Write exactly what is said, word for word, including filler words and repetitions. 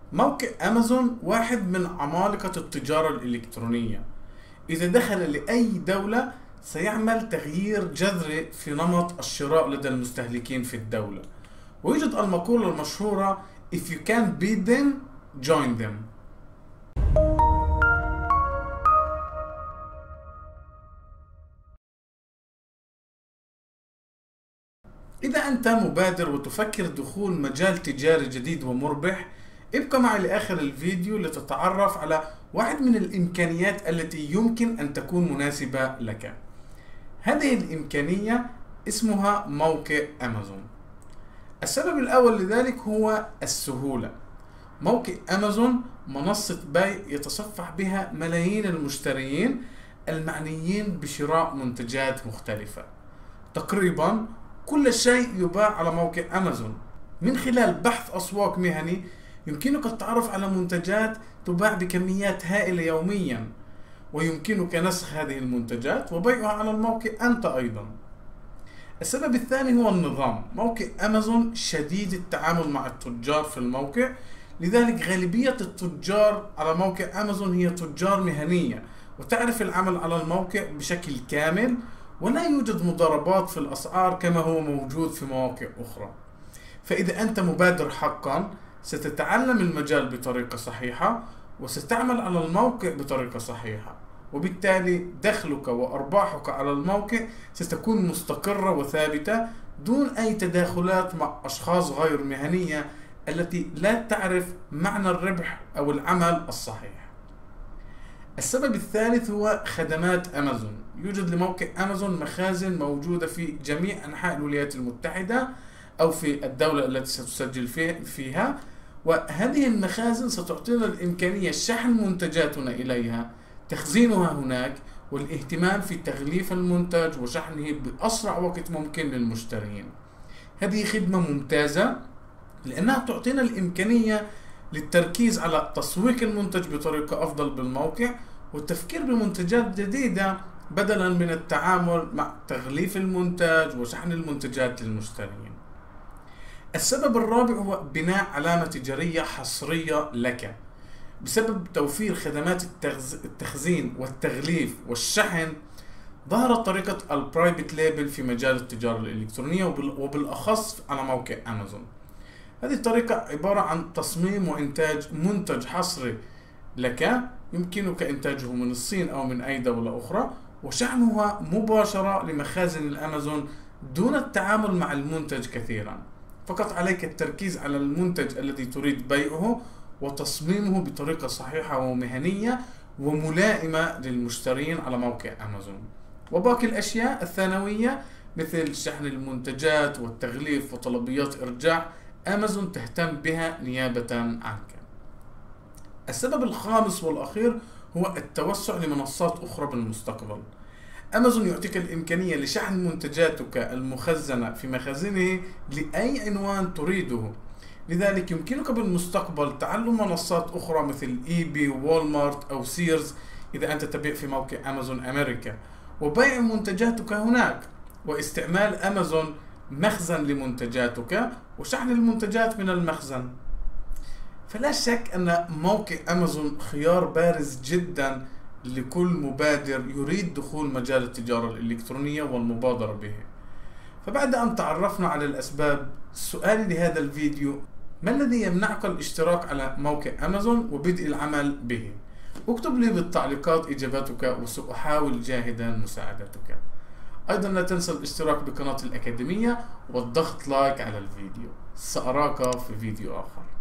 موقع أمازون واحد من عمالقة التجارة الإلكترونية. إذا دخل لأي دولة سيعمل تغيير جذري في نمط الشراء لدى المستهلكين في الدولة، ويوجد المقولة المشهورة If you can't beat them, join them. إذا أنت مبادر وتفكر دخول مجال تجاري جديد ومربح، ابقى معي لآخر الفيديو لتتعرف على واحد من الإمكانيات التي يمكن أن تكون مناسبة لك. هذه الإمكانية اسمها موقع أمازون. السبب الأول لذلك هو السهولة. موقع أمازون منصة بيع يتصفح بها ملايين المشترين المعنيين بشراء منتجات مختلفة. تقريبا كل شيء يباع على موقع أمازون. من خلال بحث أسواق مهني يمكنك التعرف على منتجات تباع بكميات هائلة يوميا، ويمكنك نسخ هذه المنتجات وبيعها على الموقع أنت أيضا. السبب الثاني هو النظام. موقع أمازون شديد التعامل مع التجار في الموقع، لذلك غالبية التجار على موقع أمازون هي تجار مهنية وتعرف العمل على الموقع بشكل كامل، ولا يوجد مضاربات في الأسعار كما هو موجود في مواقع أخرى. فإذا أنت مبادر حقا ستتعلم المجال بطريقة صحيحة وستعمل على الموقع بطريقة صحيحة، وبالتالي دخلك وأرباحك على الموقع ستكون مستقرة وثابتة دون أي تداخلات مع أشخاص غير مهنية التي لا تعرف معنى الربح أو العمل الصحيح. السبب الثالث هو خدمات أمازون. يوجد لموقع أمازون مخازن موجودة في جميع أنحاء الولايات المتحدة أو في الدولة التي ستسجل فيها، وهذه المخازن ستعطينا الإمكانية شحن منتجاتنا إليها، تخزينها هناك، والاهتمام في تغليف المنتج وشحنه بأسرع وقت ممكن للمشترين. هذه خدمة ممتازة لأنها تعطينا الإمكانية للتركيز على تسويق المنتج بطريقة أفضل بالموقع والتفكير بمنتجات جديدة بدلا من التعامل مع تغليف المنتج وشحن المنتجات للمشترين. السبب الرابع هو بناء علامة تجارية حصرية لك. بسبب توفير خدمات التخزين والتغليف والشحن ظهرت طريقة البرايفت ليبل في مجال التجارة الإلكترونية وبالأخص على موقع أمازون. هذه الطريقة عبارة عن تصميم وإنتاج منتج حصري لك يمكنك إنتاجه من الصين أو من أي دولة أخرى وشحنها مباشرة لمخازن الأمازون دون التعامل مع المنتج كثيرا. فقط عليك التركيز على المنتج الذي تريد بيعه وتصميمه بطريقة صحيحة ومهنية وملائمة للمشترين على موقع أمازون. وباقي الأشياء الثانوية مثل شحن المنتجات والتغليف وطلبيات إرجاع أمازون تهتم بها نيابة عنك. السبب الخامس والأخير هو التوسع لمنصات أخرى بالمستقبل. أمازون يعطيك الإمكانية لشحن منتجاتك المخزنة في مخازنه لأي عنوان تريده، لذلك يمكنك بالمستقبل تعلم منصات أخرى مثل إي بي وولمارت أو سيرز إذا أنت تبيع في موقع أمازون أمريكا، وبيع منتجاتك هناك واستعمال أمازون مخزن لمنتجاتك وشحن المنتجات من المخزن. فلا شك أن موقع أمازون خيار بارز جدا لكل مبادر يريد دخول مجال التجارة الإلكترونية والمبادرة به. فبعد أن تعرفنا على الأسباب، سؤالي لهذا الفيديو: ما الذي يمنعك الاشتراك على موقع أمازون وبدء العمل به؟ اكتب لي بالتعليقات إجابتك وسأحاول جاهدا مساعدتك. أيضا لا تنسى الاشتراك بقناة الأكاديمية والضغط لايك على الفيديو. سأراك في فيديو آخر.